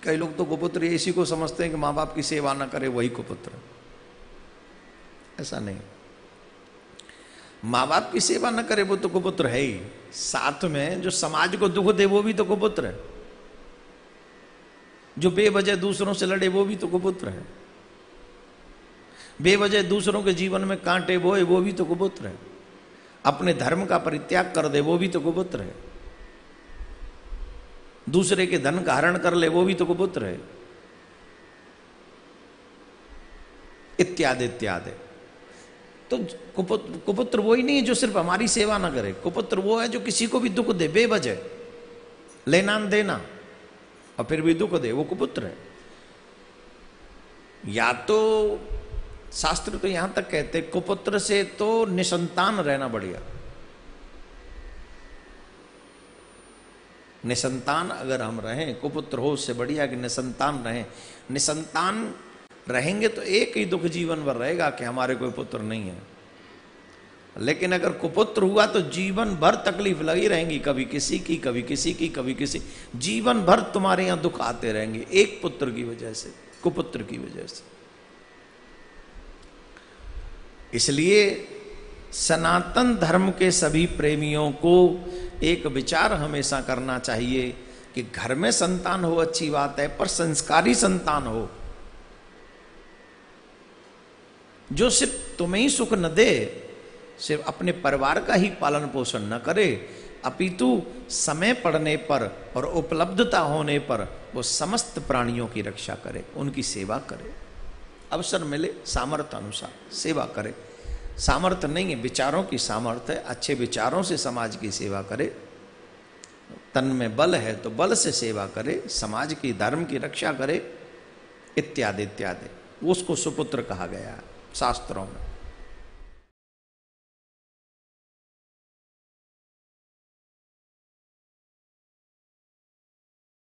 कई लोग तो कुपुत्र इसी को समझते हैं कि माँ बाप की सेवा ना करे वही कुपुत्र। ऐसा नहीं, माँ बाप की सेवा न करे वो तो कुपुत्र है ही, साथ में जो समाज को दुख दे वो भी तो कुपुत्र है, जो बेवजह दूसरों से लड़े वो भी तो कुपुत्र है, बेवजह दूसरों के जीवन में कांटे बोए वो भी तो कुपुत्र है, अपने धर्म का परित्याग कर दे वो भी तो कुपुत्र है, दूसरे के धन का हरण कर ले वो भी तो कुपुत्र है, इत्यादि इत्यादि। तो कुपुत्र वो ही नहीं है जो सिर्फ हमारी सेवा ना करे, कुपुत्र वो है जो किसी को भी दुख दे बेवजह, लेना देना और फिर भी दुख दे, वो कुपुत्र है। या तो शास्त्र तो यहां तक कहते कुपुत्र से तो निसंतान रहना बढ़िया, निसंतान अगर हम रहें, कुपुत्र हो उससे बढ़िया कि निसंतान रहें। निसंतान रहेंगे तो एक ही दुख जीवन भर रहेगा कि हमारे कोई पुत्र नहीं है, लेकिन अगर कुपुत्र हुआ तो जीवन भर तकलीफ लगी रहेंगी, कभी किसी की कभी किसी की कभी किसी, जीवन भर तुम्हारे यहां दुख आते रहेंगे एक पुत्र की वजह से, कुपुत्र की वजह से। इसलिए सनातन धर्म के सभी प्रेमियों को एक विचार हमेशा करना चाहिए कि घर में संतान हो अच्छी बात है, पर संस्कारी संतान हो, जो सिर्फ तुम्हें ही सुख न दे, सिर्फ अपने परिवार का ही पालन पोषण न करे, अपितु समय पड़ने पर और उपलब्धता होने पर वो समस्त प्राणियों की रक्षा करे, उनकी सेवा करे, अवसर मिले सामर्थ्य अनुसार सेवा करे। सामर्थ्य नहीं है, विचारों की सामर्थ्य है, अच्छे विचारों से समाज की सेवा करे, तन में बल है तो बल से सेवा करे, समाज की धर्म की रक्षा करे, इत्यादि इत्यादि। उसको सुपुत्र कहा गया शास्त्रों में।